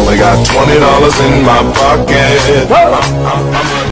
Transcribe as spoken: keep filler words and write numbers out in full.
only got twenty dollars in my pocket. I'm, I'm, I'm